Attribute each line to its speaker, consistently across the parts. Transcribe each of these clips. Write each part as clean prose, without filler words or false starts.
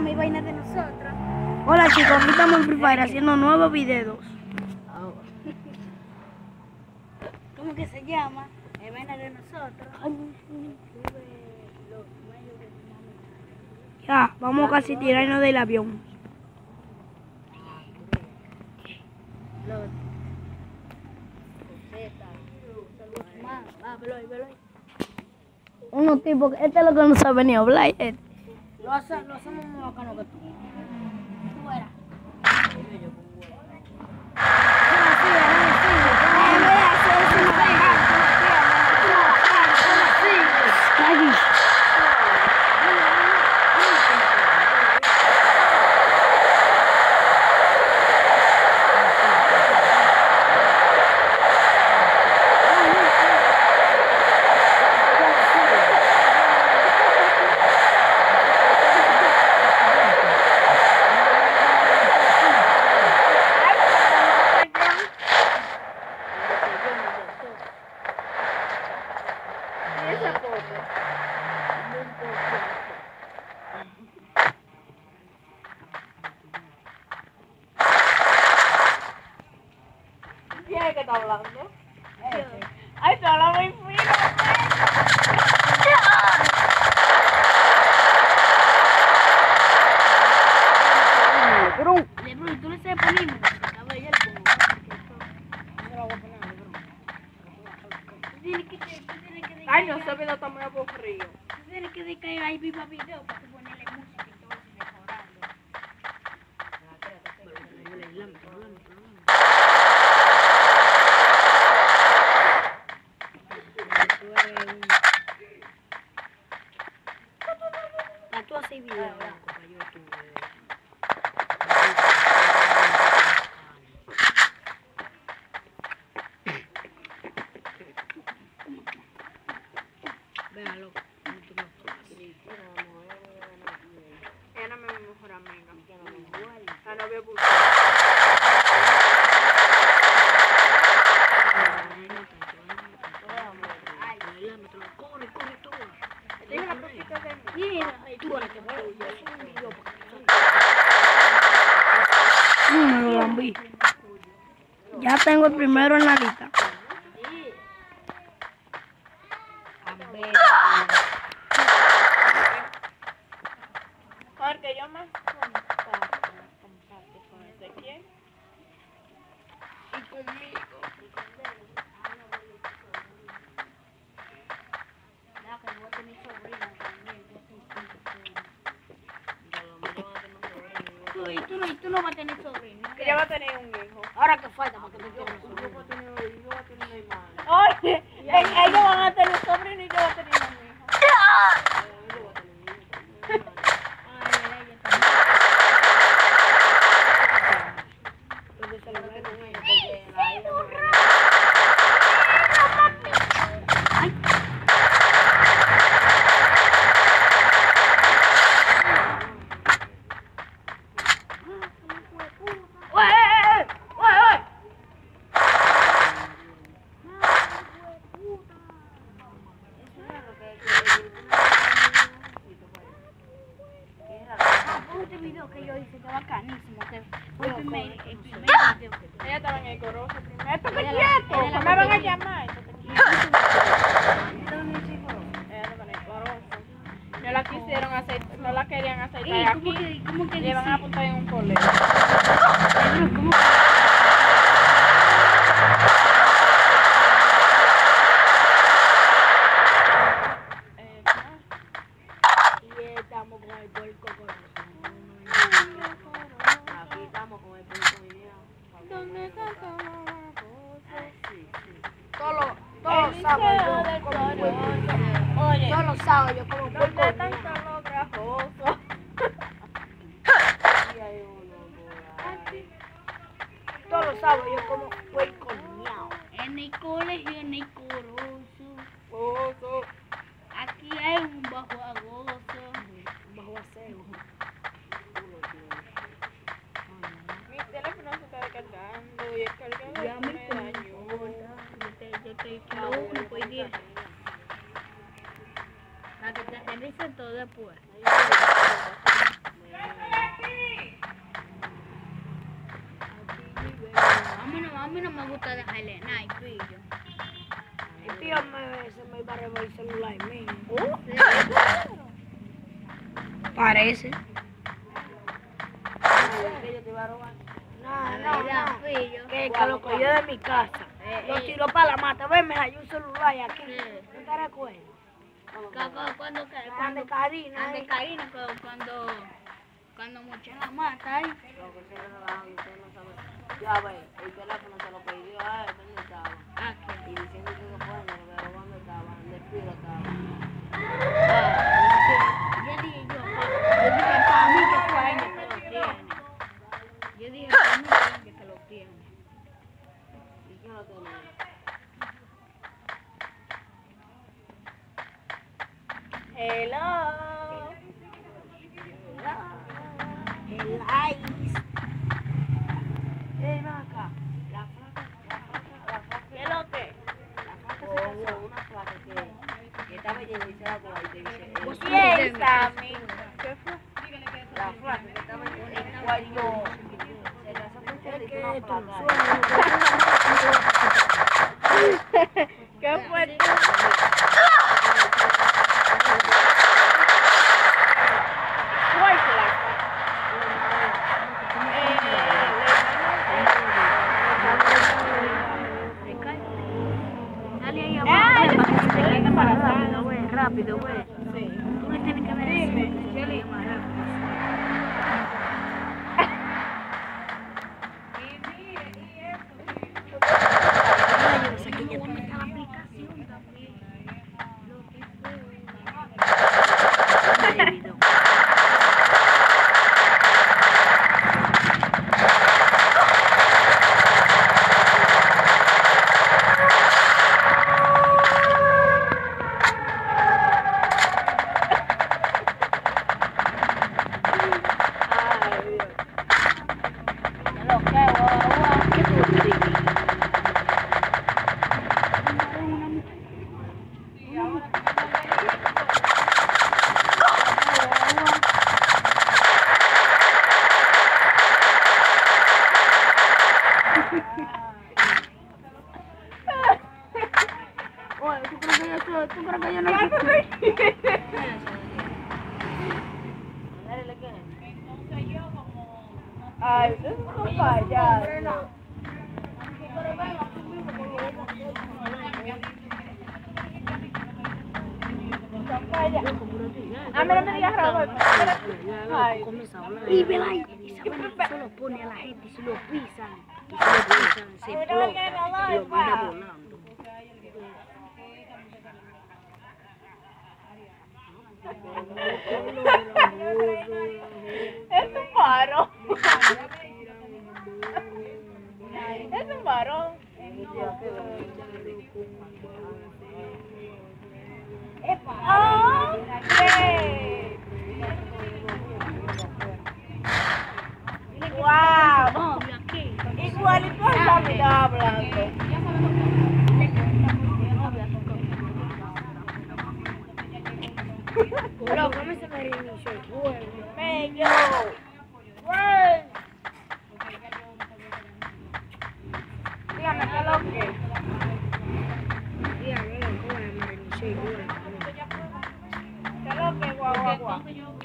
Speaker 1: llama y vaina de nosotros.
Speaker 2: Hola chicos, aquí estamos en Free Fire haciendo nuevos videos.
Speaker 1: ¿Cómo que se llama? Es vaina de nosotros.
Speaker 2: Ya, vamos casi a tirarnos del avión. Unos tipos, este es lo que no sabe ni hablar.
Speaker 1: Lo hacemos más bacano que tú. Fuera.
Speaker 3: ¿Quién es que está hablando? Ay, te habla muy fino.
Speaker 1: Lebron, tú le sabes poner música. A ver, yo le pongo. No lo voy a poner, Lebron. Tú tienes que
Speaker 3: Ay, no, ese video está muy aburrido.
Speaker 1: tú tienes que dedicar ahí viva video para tú ponerle música y todo eso y mejorarlo. Para tú hacer video, para YouTube. Véalo.
Speaker 3: Ella no es mi mejor amiga. La novia
Speaker 2: Me lo lambí. Ya tengo el primero en la lista.
Speaker 3: Porque yo más comparte con Ezequiel y conmigo.
Speaker 1: Tú no vas a tener sobrino.
Speaker 3: Que ella va a tener un hijo.
Speaker 1: Ahora que falta para que tú
Speaker 3: Yo
Speaker 1: tengas sobrino.
Speaker 3: voy a tener un hijo, yo voy a tener una hermana. Oye, ellos van a tener sobrino y yo voy a tener un hijo.
Speaker 1: Este video que yo hice, que bacanísimo, que fue el primer video.
Speaker 3: Ella estaba en el coro primero. Esto
Speaker 1: Ella
Speaker 3: me
Speaker 1: la-
Speaker 3: quieto,
Speaker 1: ella la
Speaker 3: me van a
Speaker 1: batería.
Speaker 3: llamar. Esto te quieto. Ella estaba en el coro. No la quisieron aceitar, no la querían aceitar aquí.
Speaker 1: ¿Cómo que
Speaker 3: Le van a apuntar en un colegio.
Speaker 1: ¿Cómo
Speaker 2: Y estamos con el puerco corazón. Aquí estamos con el puerco
Speaker 3: ¿Dónde está toda la cosa?
Speaker 2: Todos los sábados yo como puerco.
Speaker 3: Oye,
Speaker 2: Todos los sábados yo como puerco.
Speaker 3: ¿dónde están todos los grajosos?
Speaker 2: Todos los sábados yo como puerco miau.
Speaker 1: En el colegio, en el corozo,
Speaker 3: Oso.
Speaker 1: aquí hay un bajo agosto.
Speaker 2: Bajo acero.
Speaker 3: Mi teléfono se está descargando y el cargador
Speaker 1: Ya
Speaker 3: me
Speaker 1: me
Speaker 3: dañó.
Speaker 1: yo te kilo 1 por 10. Para que te no me gusta dejarle nada y pillo.
Speaker 2: El tío se me iba a robar el celular mío. Parece.
Speaker 3: ¿Qué yo te iba a robar?
Speaker 2: No.
Speaker 1: Pillo.
Speaker 2: Que lo cogió de mi casa. Lo tiró para la mata. Ven, me hay un celular aquí. ¿No te recuerdas?
Speaker 1: Cuando
Speaker 2: Karina.
Speaker 1: ande Karina, cuando moché la mata ahí.
Speaker 3: Ya ve, el teléfono se lo pidió a él, ¿dónde estaba?
Speaker 1: Aquí.
Speaker 3: Y diciendo que no puede, pero ¿dónde estaba? ¿Dónde el filo estaba?
Speaker 1: Yo dije para mí que fue alguien que lo tiene. Yo dije para mí que fue alguien que lo tiene.
Speaker 3: ¿Y quién lo tenía?
Speaker 2: Hello. El ice.
Speaker 3: Ven acá, la flaca.
Speaker 2: ¿Qué es lo que?
Speaker 3: La flaca se casó, una flaca que estaba llena y se la cola y te dice,
Speaker 2: ¿Quién, Sammy? ¿Qué fue?
Speaker 3: la flaca que estaba en el cuarto, se casó con Chile y una flaca.
Speaker 2: ¿Qué fue tú? ¿Cuál fue la
Speaker 1: Dale ahí abajo.
Speaker 2: rápido, güey.
Speaker 3: Sí.
Speaker 2: Tú le tienes que ver eso.
Speaker 1: Yo le más rápido.
Speaker 2: ¿Tú crees que yo no? Ay, ustedes son unos payasos. A mí no me digas Raúl.
Speaker 1: Y ve ahí, eso lo pone a la gente, si lo pisan, se explota, y lo manda volando.
Speaker 2: Es un varón. Es un varón. ¡Oh! ¡Wow!
Speaker 1: Novio aquí.
Speaker 2: Igualito a Sammy estaba hablando.
Speaker 1: Pero ¿cómo se me reinició el juego?
Speaker 2: Mello. Run. Dígame, ¿qué es lo que?
Speaker 1: Dígame, ¿cómo me reinició el juego?
Speaker 2: ¿Qué es lo que, guau, guau?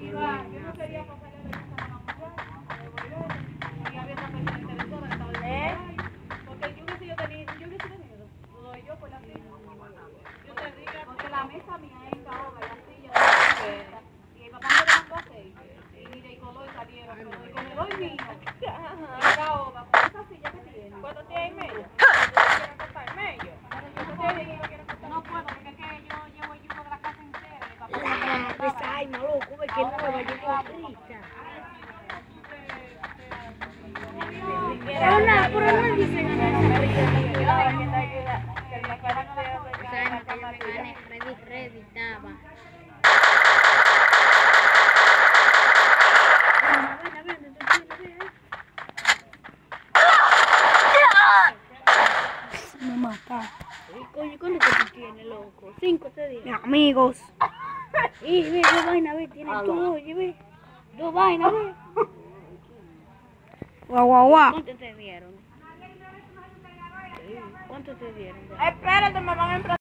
Speaker 2: ¿Eh?
Speaker 3: Porque yo hubiese tenido, lo doy yo por la silla. Yo te diga, porque la mesa mía es en caoba, la silla y mi papá me levantó a 6. Y mire, y Colo y salieron, y con el hoy mío, en caoba, con esa silla que tiene.
Speaker 2: ¿Cuánto tiene en medio? Medio.
Speaker 3: No puedo, porque es que yo llevo el yugo de la casa entera. Y papá
Speaker 1: Pues ay, maluco, ve que nueva, yo estoy triste. Pero no dice ganar Freddy estaba.
Speaker 2: Me mata.
Speaker 1: Coño, ¿cuándo que tú tienes, loco? 5 te digo.
Speaker 2: Mis amigos.
Speaker 1: Y ve, 2 vainas, ve, tienes tú, oye, ve. 2 vainas, ve.
Speaker 2: Guau, guau, guau.
Speaker 1: ¿Cuánto te dieron? ¿Cuánto te dieron?
Speaker 3: Espérate, me van a